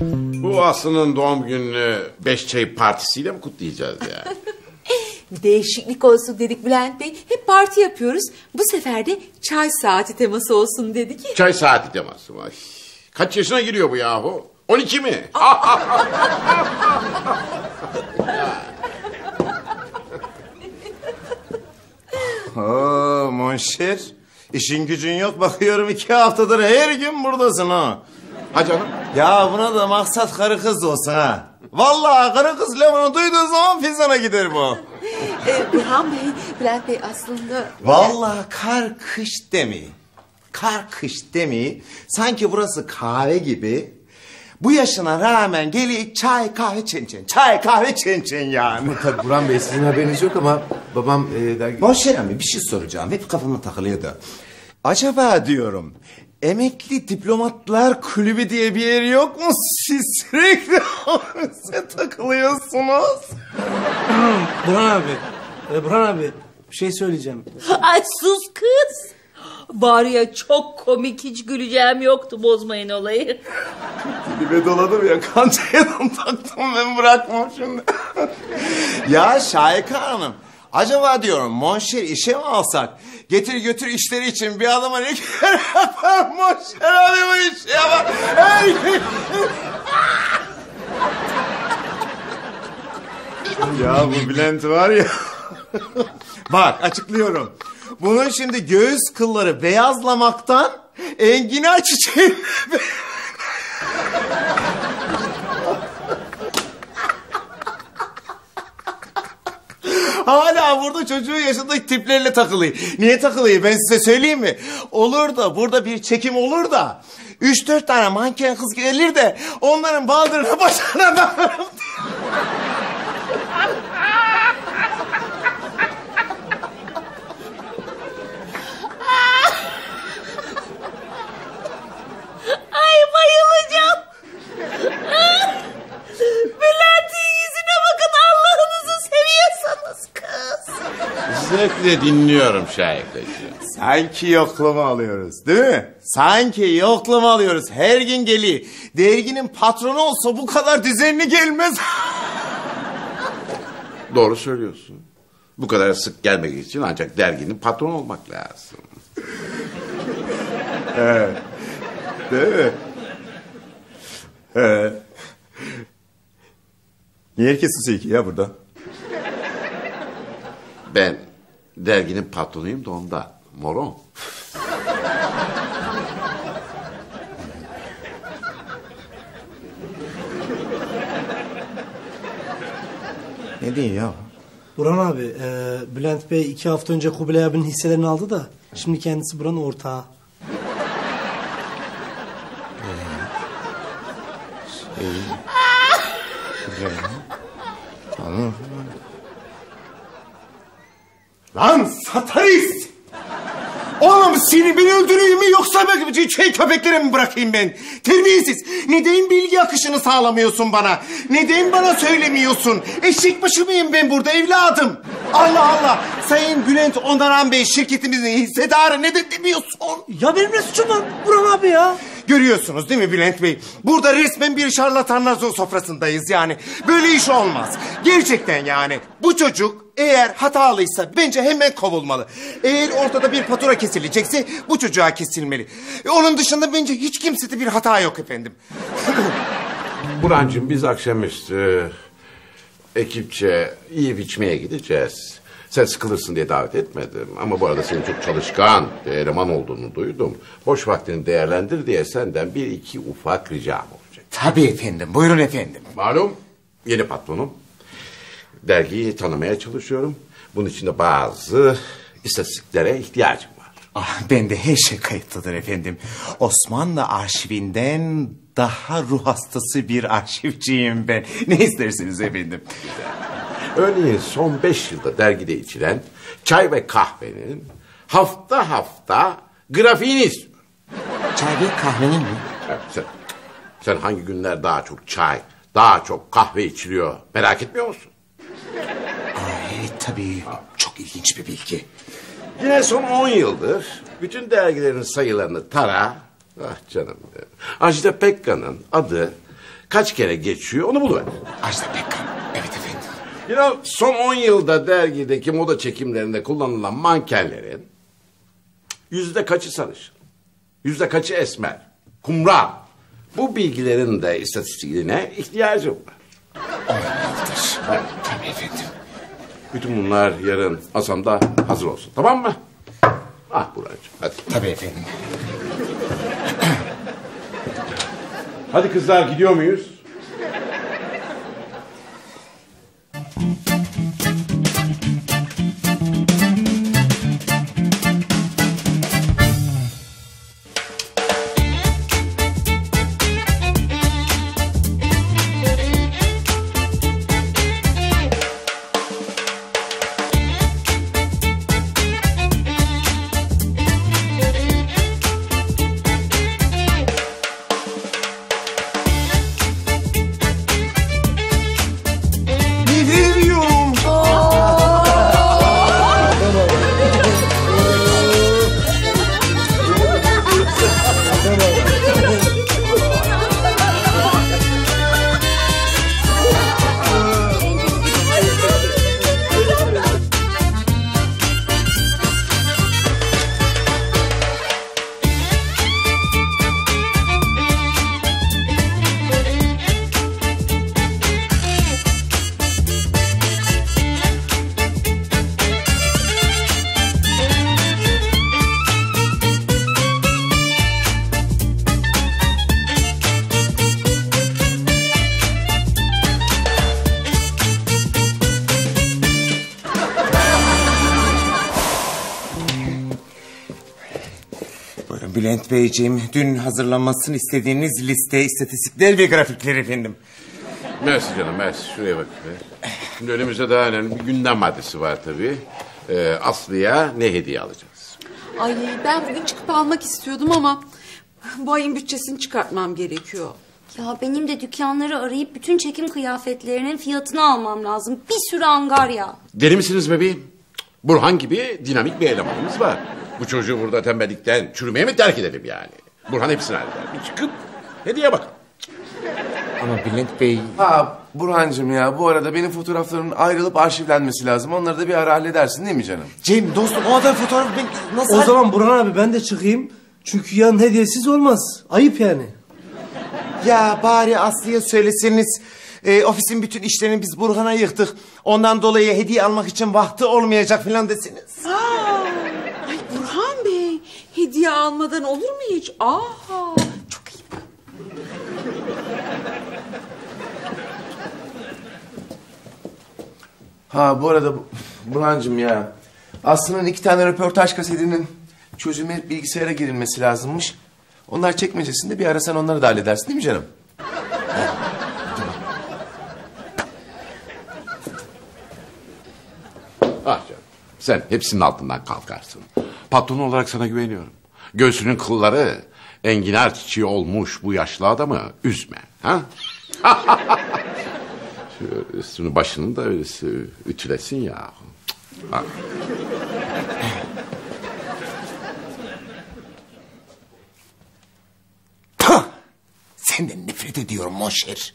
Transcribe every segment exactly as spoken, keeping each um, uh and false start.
Bu Aslı'nın doğum gününü beş çay partisiyle mi kutlayacağız ya? Değişiklik olsun dedik Bülent Bey. Hep parti yapıyoruz. Bu sefer de çay saati teması olsun dedik. Çay saati teması mı? Kaç yaşına giriyor bu yahu? on iki mi? Oo monşer. İşin gücün yok bakıyorum iki haftadır her gün buradasın ha. Ha canım? Ya buna da maksat karı kız olsun ha. Vallahi karı kız lafını duyduğu zaman Fizan'a gider bu. Ee, Burhan Bey, Bülent Bey aslında... Vallahi kar kış demeyi. Kar kış demeyi. Sanki burası kahve gibi. Bu yaşına rağmen geliyor çay kahve çen çen. Çay kahve çen çen yani. Tabii Burhan Bey sizin haberiniz yok ama babam... E, dergi... Monşer abi bir şey soracağım. Hep kafama takılıyordu. Acaba diyorum... Emekli Diplomatlar Kulübü diye bir yer yok mu? Siz sürekli size takılıyorsunuz. Burhan abi, e, Burhan abi bir şey söyleyeceğim. Ay sus kız. Bari ya çok komik, hiç güleceğim yoktu, bozmayın olayı. Dilime doladım ya, kancayadan taktım ben, bırakmam şimdi. Ya Şahika Hanım, acaba diyorum monşer işe mi alsak? Getir götür işleri için bir adama ne kadar yapar monşer abi bu işi yapar. Ya bu Bülent var ya. Bak açıklıyorum. Bunun şimdi göğüs kılları beyazlamaktan enginar çiçeği... Hala burada çocuğu yaşındaki tiplerle takılıyor. Niye takılıyor ben size söyleyeyim mi? Olur da burada bir çekim olur da... Üç dört tane manken kız gelir de... Onların baldırına başına bakarım diye. Ay bayılacağım. Bülent'in yüzüne bakın, Allah'ınızı seviyorsanız kız. Zevkle dinliyorum Şahikacığım. Sanki yoklama alıyoruz değil mi? Sanki yoklama alıyoruz. Her gün geliyor. Derginin patronu olsa bu kadar düzenli gelmez. Doğru söylüyorsun. Bu kadar sık gelmek için ancak derginin patronu olmak lazım. Evet. Değil mi? Evet. Niye herkes susuyor ki ya burada? Ben derginin patronuyum da onda. Moron. Ne diyor ya? Burhan abi, e, Bülent Bey iki hafta önce Kubilay abinin hisselerini aldı da... ...şimdi kendisi buranın ortağı. Şey... Tamam. Lan satanist! Oğlum seni ben öldüreyim mi yoksa ben şey köpeklere mi bırakayım ben? Terbiyesiz. Neden bilgi akışını sağlamıyorsun bana? Neden bana söylemiyorsun? Eşek başı mıyım ben burada evladım? Allah Allah. Sayın Bülent Onaran Bey şirketimizin hissedarı, neden demiyorsun? Ya benim ne suçum var Burhan abi ya? Görüyorsunuz değil mi Bülent Bey? Burada resmen bir şarlatanlar sofrasındayız yani. Böyle iş olmaz. Gerçekten yani. Bu çocuk eğer hatalıysa bence hemen kovulmalı. Eğer ortada bir fatura kesilecekse bu çocuğa kesilmeli. E, onun dışında bence hiç kimsede bir hata yok efendim. Burhancığım biz akşamüstü ekipçe yiyip içmeye gideceğiz. Sen sıkılırsın diye davet etmedim. Ama bu arada senin çok çalışkan bir eleman olduğunu duydum. Boş vaktini değerlendir diye senden bir iki ufak ricam olacak. Tabii efendim, buyurun efendim. Malum yeni patronum. Dergiyi tanımaya çalışıyorum. Bunun için de bazı istatistiklere ihtiyacım var. Ah, ben de her şey kayıtlıdır efendim. Osmanlı arşivinden daha ruh hastası bir arşivciyim ben. Ne istersiniz efendim? Örneğin son beş yılda dergide içilen çay ve kahvenin hafta hafta grafiğini istiyorum. Çay ve kahvenin mi? Evet, sen, sen hangi günler daha çok çay, daha çok kahve içiliyor merak etmiyor musun? Aa, evet tabii, çok ilginç bir bilgi. Yine son on yıldır bütün dergilerin sayılarını tara. Ah canım benim. Ajda Pekkan'ın adı kaç kere geçiyor onu buluver. Ajda Pekkan. Evet efendim. Ya son on yılda dergideki moda çekimlerinde kullanılan mankenlerin yüzde kaçı sarışın, yüzde kaçı esmer, kumral. Bu bilgilerin de istatistiğine ihtiyacım var. Olmalıdır. Tabii efendim. Bütün bunlar yarın masamda hazır olsun, tamam mı? Ah Burhan'cığım, hadi. Tabii efendim. Hadi kızlar, gidiyor muyuz? Bülent Beyciğim, dün hazırlanmasını istediğiniz liste, istatistikler ve grafikler efendim. Mersi canım, mersi. Şuraya bak. Şimdi önümüzde daha önemli bir gündem maddesi var tabii. Ee, Aslı'ya ne hediye alacağız? Ay ben bugün çıkıp almak istiyordum ama bu ayın bütçesini çıkartmam gerekiyor. Ya benim de dükkanları arayıp bütün çekim kıyafetlerinin fiyatını almam lazım. Bir sürü angarya. Deli misiniz bebeğim? Burhan gibi dinamik bir elemanımız var. Bu çocuğu burada tembellikten çürümeye mi terk edelim yani? Burhan hepsini halleder. Bir çıkıp hediye bakın. Ama Bülent Bey... Ha Burhan'cığım ya, bu arada benim fotoğraflarımın ayrılıp arşivlenmesi lazım. Onları da bir ara halledersin değil mi canım? Cem dostum, o kadar fotoğraf ben nasıl... O zaman Burhan abi ben de çıkayım. Çünkü yan hediyesiz olmaz. Ayıp yani. Ya bari Aslı'ya söyleseniz... E, ofisin bütün işlerini biz Burhan'a yıktık. Ondan dolayı hediye almak için vakti olmayacak falan desiniz. Aa, ay Burhan Bey, hediye almadan olur mu hiç? Aha, çok ayıp. Ha bu arada Burhan'cığım ya, Aslı'nın iki tane röportaj kasetinin çözüme bilgisayara girilmesi lazımmış. Onlar çekmecesinde, bir ara sen onları da halledersin değil mi canım? Ah canım, sen hepsinin altından kalkarsın. Patron olarak sana güveniyorum. Göğsünün kılları enginar çiçeği olmuş bu yaşlı adamı üzme. Ha? Şu üstünü başını da öylesi ütülesin ya. Ha. Senden nefret ediyorum monşer.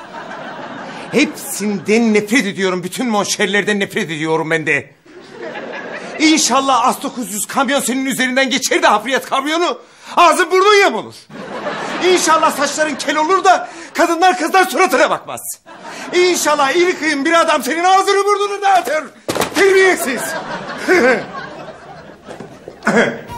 Hepsinden nefret ediyorum. Bütün monşerlerden nefret ediyorum ben de. İnşallah A dokuz yüz kamyon senin üzerinden geçer de hafriyat kamyonu. Ağzın burnun yamulur. İnşallah saçların kel olur da kadınlar kızlar suratına bakmaz. İnşallah iri kıyım bir adam senin ağzını burnunu dağıtır. Terbiyesiz.